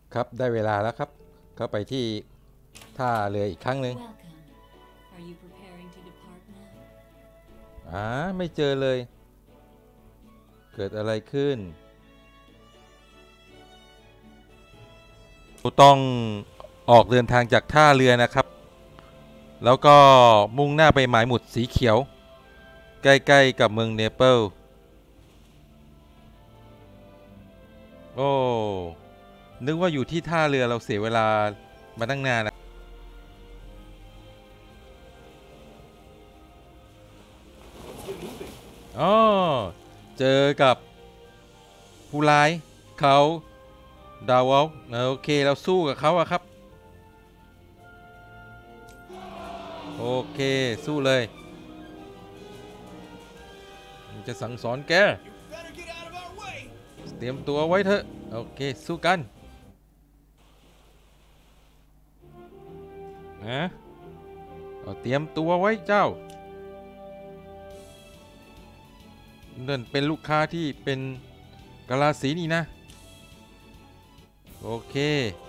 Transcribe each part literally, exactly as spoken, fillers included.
ครับได้เวลาแล้วครับเข้าไปที่ท่าเรืออีกครั้งหนึ่ง Welcome. Are you preparing to depart now? อ่าไม่เจอเลยเกิดอะไรขึ้นเราต้องออกเดินทางจากท่าเรือนะครับแล้วก็มุ่งหน้าไปหมายหมุดสีเขียวใกล้ๆกับเมืองเนเปิลโอ้นึกว่าอยู่ที่ท่าเรือเราเสียเวลามาตั้งนานนะอ๋อเจอกับผู้ร้ายเขาดาวอลโอเคเราสู้กับเขาอะครับโอเคสู้เลยมันจะสั่งสอนแกเตรียมตัวไว้เถอะโอเคสู้กันนะเอาเตรียมตัวไว้เจ้านั่นเป็นลูกค้าที่เป็นกาลาสีนี่นะโอเค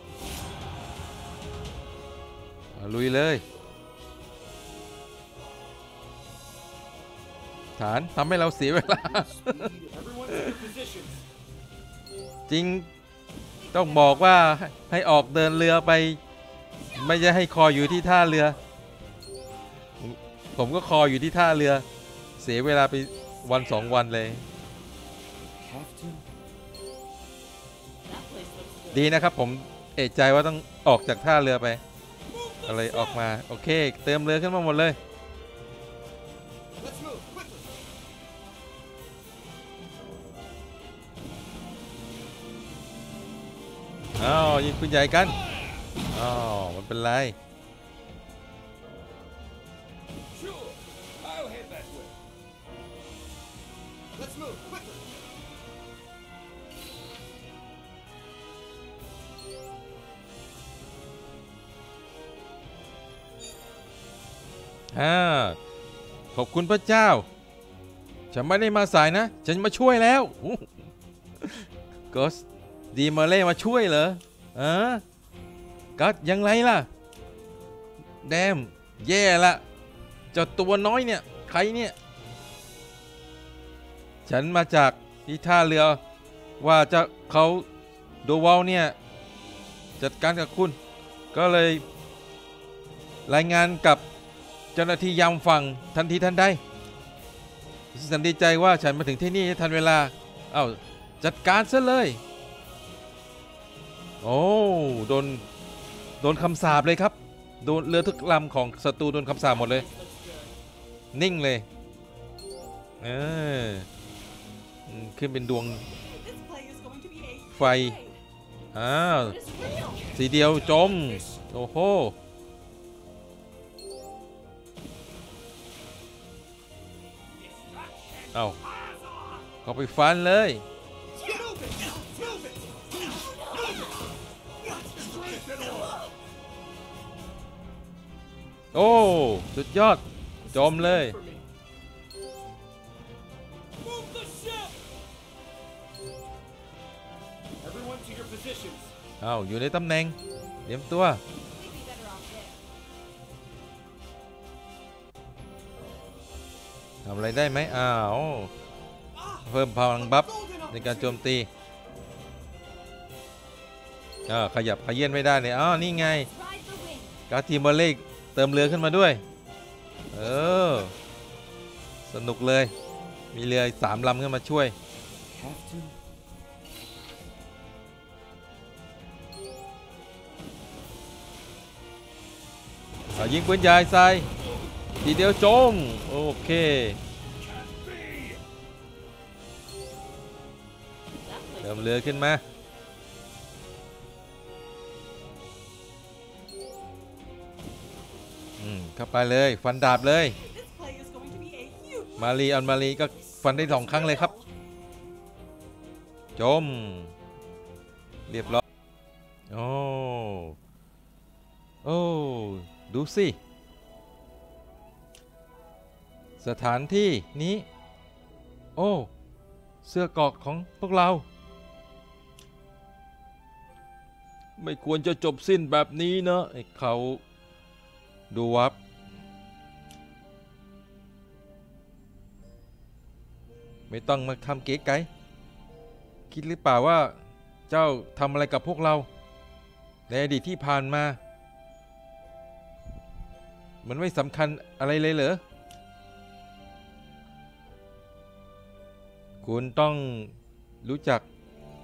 ลุยเลยฐานทำให้เราเสียเวลา จริงต้องบอกว่าให้ออกเดินเรือไปไม่ใช่ให้คอยอยู่ที่ท่าเรือผมก็คอยอยู่ที่ท่าเรือเสียเวลาไปวันสองวันเลยดีนะครับผมเอะใจว่าต้องออกจากท่าเรือไปอะไรออกมาโอเคเติมเรือขึ้นมาหมดเลยอ้าวยิงปืนใหญ่กันอ้าวมันเป็นไรอ่าขอบคุณพระเจ้าฉันไม่ได้มาสายนะฉันมาช่วยแล้วก็ดีมาเล่มาช่วยเหรออ่าก็ยังไงล่ะแดมแย่ละเจ้าตัวน้อยเนี่ยใครเนี่ยฉันมาจากที่ท่าเรือว่าจะเขาโดวอลเนี่ยจัดการกับคุณก็เลยรายงานกับเจ้าหน้าที่ยามฝั่งทันทีทันใดฉันดีใจว่าฉันมาถึงที่นี่ทันเวลาเอ้าจัดการซะเลยโอ้โดนโดนคำสาปเลยครับโดนเรือทุกลำของศัตรูโดนคำสาปหมดเลยนิ่งเลยเออขึ้นเป็นดวงไฟอ้าวสีเดียวจมโอ้โหเอาเข้าไปฟันเลยโอ้สุดยอดจมเลยเอาอยู่ในตำแหน่งเตรียมตัวทำอะไรได้ไหมอ้าวเพิ่มพลังบัฟในการโจมตีอ่าขยับขยื่นไม่ได้เนี่ยอ้าวนี่ไงกาทีมเบอร์เล่เติมเรือขึ้นมาด้วยเออสนุกเลยมีเรือสามลำขึ้นมาช่วยยิงปืนใหญ่ใส่ทีเดียวจมโอเคเติมเรือขึ้นมาอืมเข้าไปเลยฟันดาบเลยมารีอันมารีก็ฟันได้สองครั้งเลยครับจมเรียบร้อยโอ้โอ้ดูสิสถานที่นี้โอ้เสื้อเกราะของพวกเราไม่ควรจะจบสิ้นแบบนี้นะไอ้เขาดูวับไม่ต้องมาทำเก๋ไก๋คิดหรือเปล่าว่าเจ้าทำอะไรกับพวกเราในอดีตที่ผ่านมามันไม่สำคัญอะไรเลยเหรอคุณต้องรู้จัก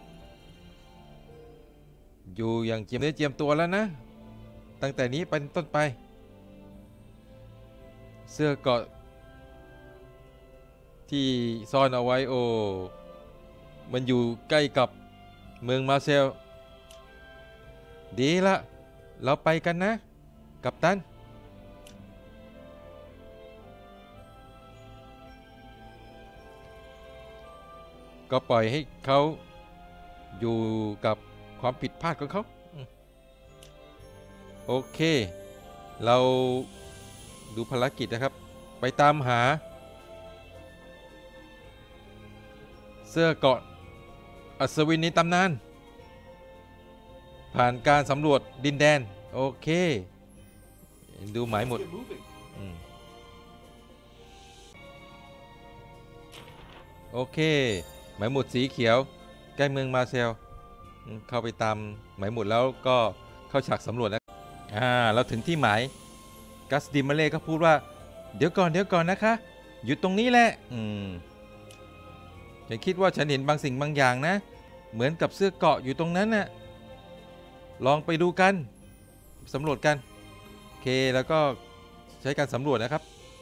อยู่อย่างเจียมเนื้อเจียมตัวแล้วนะตั้งแต่นี้เป็นต้นไปเสื้อเกราะที่ซ่อนเอาไว้โอมันอยู่ใกล้กับเมืองมาเซลดีละเราไปกันนะกัปตันก็ปล่อยให้เขาอยู่กับความผิดพลาดของเขาโอเคเราดูภารกิจนะครับไปตามหาเสื้อเกราะอัศวินในตำนานผ่านการสำรวจดินแดนโอเคดูหมายหมดโอเคหมายหมุดสีเขียวใกล้เมืองมาเซลเข้าไปตามหมายหมุดแล้วก็เข้าฉากสำรวจนะอ่าเราถึงที่หมายกัสดิมาเล่ก็พูดว่าเดี๋ยวก่อนเดี๋ยวก่อนนะคะหยุดตรงนี้แหละอืมฉันคิดว่าฉันเห็นบางสิ่งบางอย่างนะเหมือนกับเสื้อเกราะอยู่ตรงนั้นน่ะลองไปดูกันสำรวจกันโอเคแล้วก็ใช้การสำรวจนะครับ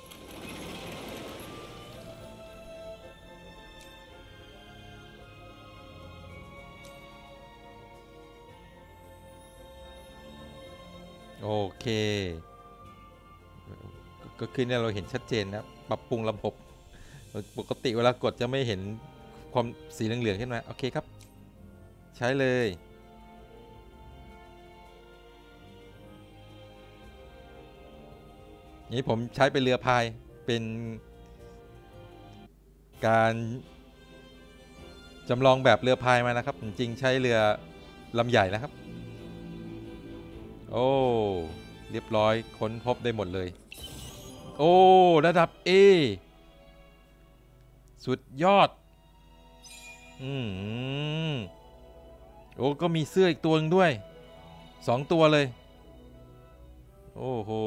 โอเคก็คือเนี่ยเราเห็นชัดเจนนะปรับปรุงระบบปกติเวลากดจะไม่เห็นความสีเหลืองๆขึ้นมาโอเคครับใช้เลยนี้ผมใช้เป็นเรือพายเป็นการจำลองแบบเรือพายมานะครับจริงๆใช้เรือลำใหญ่นะครับโอ้เรียบร้อยค้นพบได้หมดเลยโอ้ระดับ A สุดยอดอืมโอ้ก็มีเสื้ออีกตัวนึงด้วยสองตัวเลยโอ้โห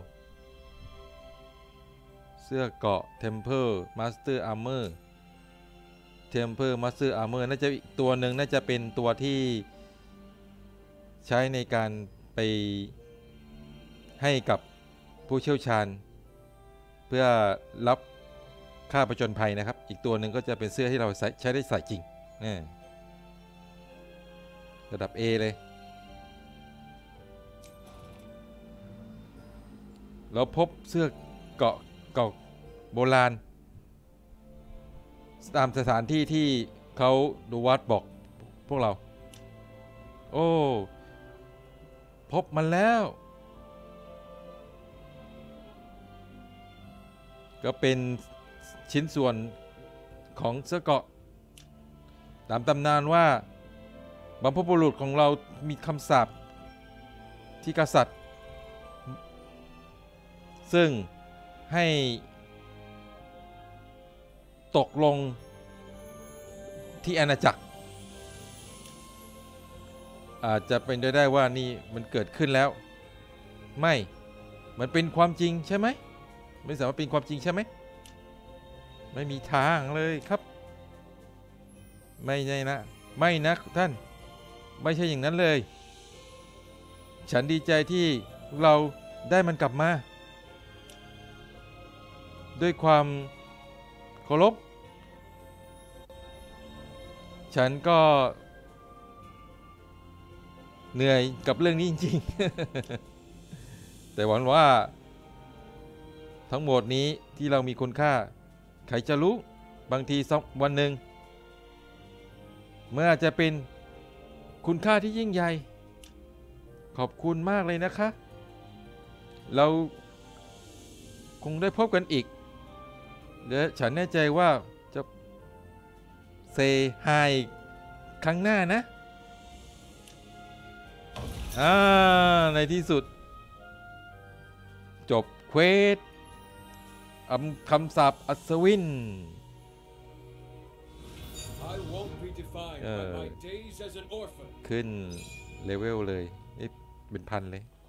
เสื้อเกราะ Temple Master Armor Temple Master Armor น่าจะอีกตัวหนึ่งน่าจะเป็นตัวที่ใช้ในการไปให้กับผู้เชี่ยวชาญเพื่อรับค่าผจญภัยนะครับอีกตัวหนึ่งก็จะเป็นเสื้อที่เราใช้ได้ใส่จริงระดับ A เลยเราพบเสื้อเกราะเก่าโบราณตามสถานที่ที่เขาดูวัดบอกพวกเราโอ้พบมันแล้วก็เป็นชิ้นส่วนของเสื้อเกราะตามตำนานว่าบรรพบุรุษของเรามีคำสาปที่กษัตริย์ซึ่งให้ตกลงที่อาณาจักรอาจจะเป็นไปได้ว่านี่มันเกิดขึ้นแล้วไม่มันเป็นความจริงใช่ไหมไม่สามารถเป็นความจริงใช่ไหมไม่มีทางเลยครับไม่ใช่นะไม่นะท่านไม่ใช่อย่างนั้นเลยฉันดีใจที่เราได้มันกลับมาด้วยความเคารพฉันก็เหนื่อยกับเรื่องนี้จริงๆแต่หวังว่าทั้งหมดนี้ที่เรามีคุณค่าใครจะรู้บางทีสักวันหนึ่งเมื่ออาจจะเป็นคุณค่าที่ยิ่งใหญ่ขอบคุณมากเลยนะคะเราคงได้พบกันอีกและฉันแน่ใจว่าจะเซฮายครั้งหน้านะอ่าในที่สุด จบเควสอำคำสาปอัศวิน I won't be defined by my days as an orphan. ขึ้นเลเวลเลยเอ๊ะเป็นพันเลย